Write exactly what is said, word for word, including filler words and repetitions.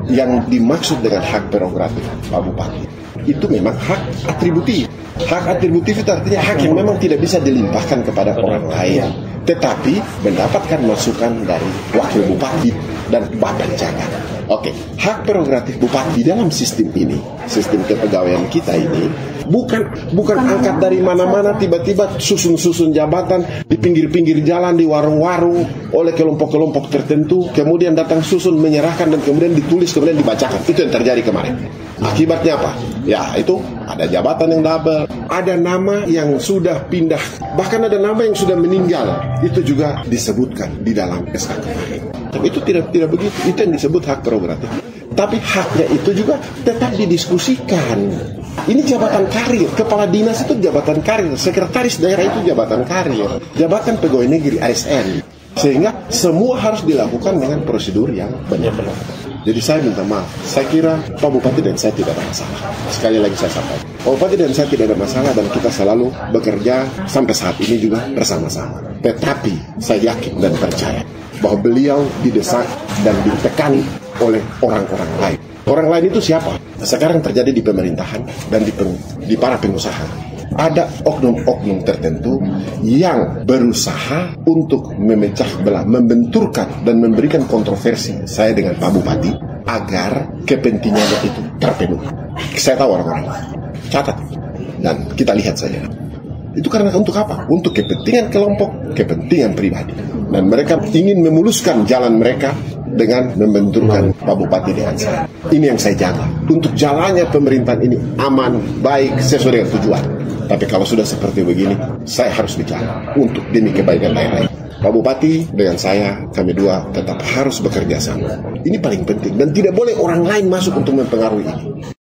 yang dimaksud dengan hak prerogatif Pak Bupati itu memang hak atributif. Hak atributif itu artinya hak yang memang tidak bisa dilimpahkan kepada orang lain, tetapi mendapatkan masukan dari wakil bupati dan bapak jaga. Oke, hak prerogatif bupati dalam sistem ini, sistem kepegawaian kita ini, bukan bukan angkat dari mana-mana tiba-tiba susun-susun jabatan di pinggir-pinggir jalan, di warung-warung oleh kelompok-kelompok tertentu, kemudian datang susun menyerahkan dan kemudian ditulis kemudian dibacakan. Itu yang terjadi kemarin. Akibatnya apa? Ya itu ada jabatan yang double, ada nama yang sudah pindah, bahkan ada nama yang sudah meninggal. Itu juga disebutkan di dalam S K kemarin. Tapi itu tidak tidak begitu. Itu yang disebut hak prerogatif. Tapi haknya itu juga tetap didiskusikan. Ini jabatan karir. Kepala dinas itu jabatan karir. Sekretaris daerah itu jabatan karir. Jabatan pegawai negeri A S N. Sehingga semua harus dilakukan dengan prosedur yang benar-benar. Jadi saya minta maaf. Saya kira Pak Bupati dan saya tidak ada masalah. Sekali lagi saya sampaikan. Pak Bupati dan saya tidak ada masalah dan kita selalu bekerja sampai saat ini juga bersama-sama. Tetapi saya yakin dan percaya bahwa beliau didesak dan ditekan oleh orang-orang lain. Orang lain itu siapa? Sekarang terjadi di pemerintahan dan di, peng, di para pengusaha. Ada oknum-oknum tertentu yang berusaha untuk memecah belah, membenturkan dan memberikan kontroversi saya dengan Pak Bupati agar kepentingannya itu terpenuhi. Saya tahu orang-orang, catat dan kita lihat saja. Itu karena untuk apa? Untuk kepentingan kelompok, kepentingan pribadi. Dan mereka ingin memuluskan jalan mereka dengan membenturkan Pak Bupati dengan saya. Ini yang saya jaga. Untuk jalannya pemerintahan ini aman, baik, sesuai dengan tujuan. Tapi kalau sudah seperti begini, saya harus bicara untuk demi kebaikan daerah. Pak Bupati dengan saya, kami dua tetap harus bekerja sama. Ini paling penting dan tidak boleh orang lain masuk untuk mempengaruhi ini.